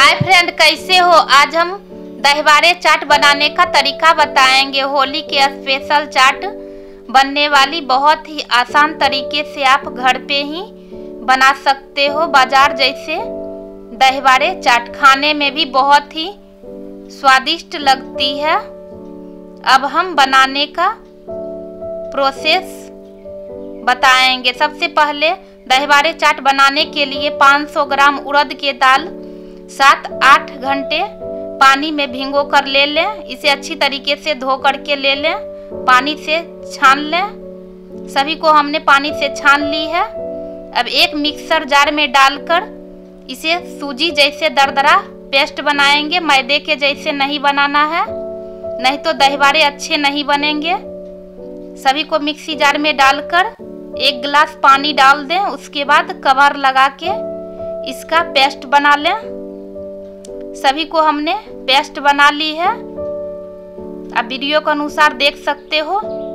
Hi friend, कैसे हो। आज हम दहीवारे चाट बनाने का तरीका बताएंगे। होली के स्पेशल चाट बनने वाली बहुत ही आसान तरीके से आप घर पे ही बना सकते हो। बाजार जैसे दहीवारे चाट खाने में भी बहुत ही स्वादिष्ट लगती है। अब हम बनाने का प्रोसेस बताएंगे। सबसे पहले दहीवारे चाट बनाने के लिए 500 ग्राम उड़द के दाल 7-8 घंटे पानी में भिगो कर ले लें। इसे अच्छी तरीके से धो करके ले लें, पानी से छान लें। सभी को हमने पानी से छान ली है। अब एक मिक्सर जार में डालकर इसे सूजी जैसे दरदरा पेस्ट बनाएंगे। मैदे के जैसे नहीं बनाना है, नहीं तो दहीवारे अच्छे नहीं बनेंगे। सभी को मिक्सी जार में डालकर 1 गिलास पानी डाल दें। उसके बाद कवर लगा के इसका पेस्ट बना लें। सभी को हमने पेस्ट बना ली है। अब वीडियो के अनुसार देख सकते हो।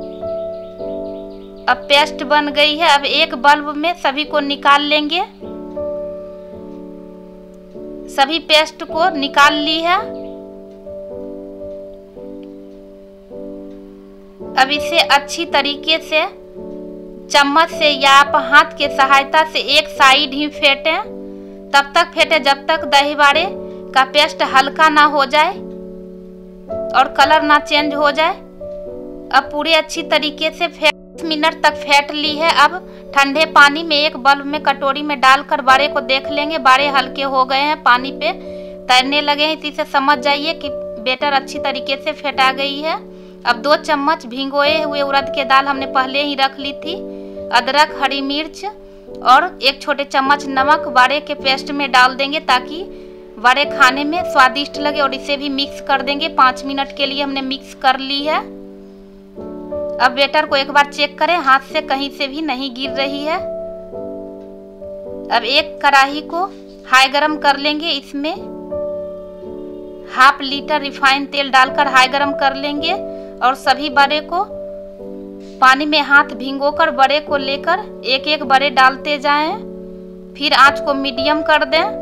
अब पेस्ट बन गई है। अब एक बल्ब में सभी को निकाल लेंगे। सभी पेस्ट को निकाल ली है। अब इसे अच्छी तरीके से चम्मच से या आप हाथ के सहायता से एक साइड ही फेंटें। तब तक फेंटे जब तक दहीवारे का पेस्ट हल्का ना हो जाए और कलर ना चेंज हो जाए। अब पूरी अच्छी तरीके से 5 मिनट तक फेंट ली है। अब ठंडे पानी में एक बल्ब में कटोरी में डालकर बारे को देख लेंगे। बारे हल्के हो गए हैं, पानी पे तैरने लगे हैं। इसी से समझ जाइए कि बैटर अच्छी तरीके से फेंटा गई है। अब 2 चम्मच भिगोए हुए उड़द के दाल हमने पहले ही रख ली थी। अदरक, हरी मिर्च और 1 छोटे चम्मच नमक बारे के पेस्ट में डाल देंगे ताकि बारे खाने में स्वादिष्ट लगे। और इसे भी मिक्स कर देंगे। 5 मिनट के लिए हमने मिक्स कर ली है। अब बैटर को एक बार चेक करें, हाथ से कहीं से भी नहीं गिर रही है। अब एक कढ़ाई को हाई गरम कर लेंगे। इसमें 1/2 लीटर रिफाइंड तेल डालकर हाई गरम कर लेंगे और सभी बड़े को पानी में हाथ भिगोकर बड़े को लेकर एक एक बड़े डालते जाएं। फिर आंच को मीडियम कर दें।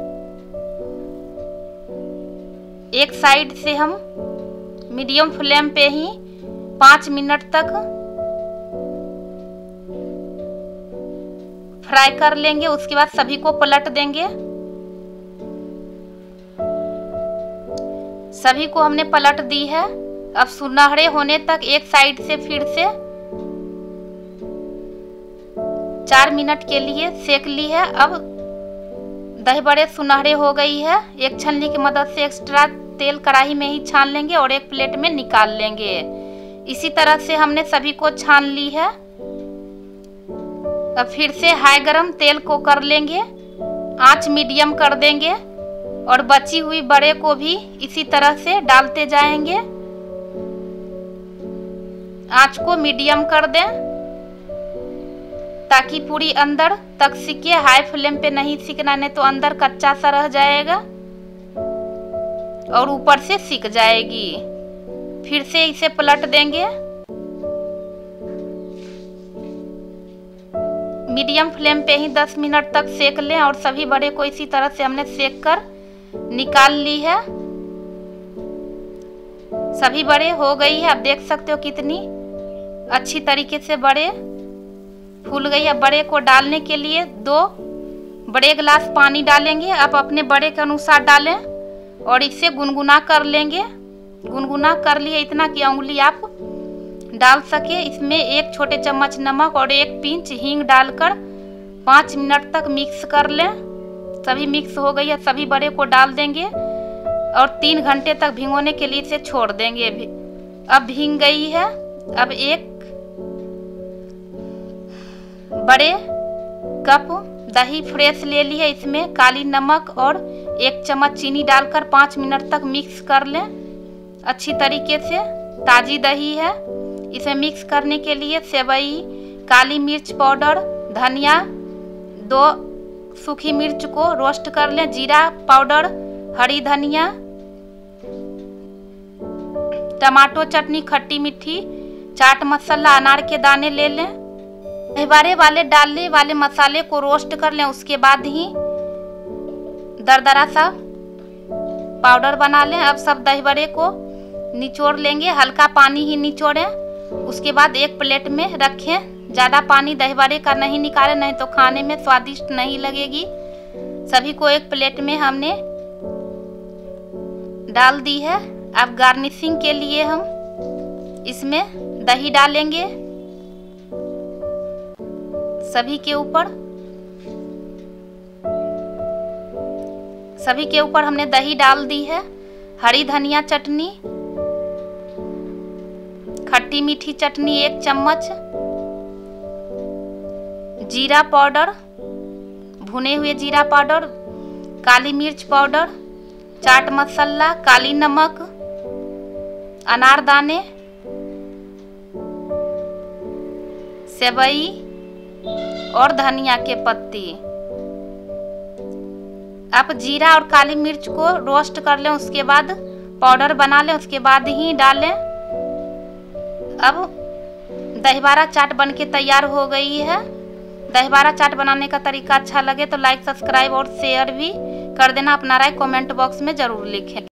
एक साइड से हम मीडियम फ्लेम पे ही 5 मिनट तक फ्राई कर लेंगे। उसके बाद सभी को पलट देंगे। सभी को हमने पलट दी है। अब सुनहरे होने तक एक साइड से फिर से 4 मिनट के लिए सेक ली है। अब दही बड़े सुनहरे हो गई है। एक छलनी की मदद से एक्स्ट्रा तेल कढ़ाई में ही छान लेंगे और एक प्लेट में निकाल लेंगे। इसी तरह से हमने सभी को छान ली है। अब फिर से हाई गरम तेल को कर लेंगे, आंच मीडियम कर देंगे और बची हुई बड़े को भी इसी तरह से डालते जाएंगे। आंच को मीडियम कर दें ताकि पूरी अंदर तक सिके। हाई फ्लेम पे नहीं सिकना, नहीं तो अंदर कच्चा सा रह जाएगा और ऊपर से सिक जाएगी। फिर से इसे पलट देंगे। मीडियम फ्लेम पे ही 10 मिनट तक सेक लें और सभी बड़े को इसी तरह से हमने सेक कर निकाल ली है। सभी बड़े हो गई है। आप देख सकते हो कितनी अच्छी तरीके से बड़े फूल गई है। बड़े को डालने के लिए 2 बड़े गिलास पानी डालेंगे। आप अपने बड़े के अनुसार डालें और इसे गुनगुना कर लेंगे। गुनगुना कर लिए इतना कि उंगली आप डाल सके। इसमें 1 छोटे चम्मच नमक और 1 पिंच हींग डालकर 5 मिनट तक मिक्स कर लें। सभी मिक्स हो गई है। सभी बड़े को डाल देंगे और 3 घंटे तक भिगोने के लिए इसे छोड़ देंगे। अब भीग गई है। अब 1 बड़े कप दही फ्रेश ले ली है। इसमें काली नमक और 1 चम्मच चीनी डालकर 5 मिनट तक मिक्स कर लें अच्छी तरीके से। ताजी दही है। इसे मिक्स करने के लिए सेवई, काली मिर्च पाउडर, धनिया, 2 सूखी मिर्च को रोस्ट कर लें, जीरा पाउडर, हरी धनिया, टमाटो चटनी, खट्टी मीठी, चाट मसाला, अनार के दाने ले लें। दहीवारे वाले डालने वाले मसाले को रोस्ट कर लें। उसके बाद ही दरदरा सा पाउडर बना लें। अब सब दही बड़े को निचोड़ लेंगे, हल्का पानी ही निचोड़ें। उसके बाद एक प्लेट में रखें। ज़्यादा पानी दही बड़े का नहीं निकालें, नहीं तो खाने में स्वादिष्ट नहीं लगेगी। सभी को एक प्लेट में हमने डाल दी है। अब गार्निशिंग के लिए हम इसमें दही डालेंगे सभी के ऊपर हमने दही डाल दी है। हरी धनिया चटनी, खट्टी मीठी चटनी 1 चम्मच, जीरा पाउडर, भुने हुए जीरा पाउडर, काली मिर्च पाउडर, चाट मसाला, काली नमक, अनारदाने, सेवई और धनिया के पत्ती। आप जीरा और काली मिर्च को रोस्ट कर लें, उसके बाद पाउडर बना लें, उसके बाद ही डालें। अब दहीबाड़ा चाट बनके तैयार हो गई है। दहीबाड़ा चाट बनाने का तरीका अच्छा लगे तो लाइक, सब्सक्राइब और शेयर भी कर देना। अपना राय कमेंट बॉक्स में ज़रूर लिखें।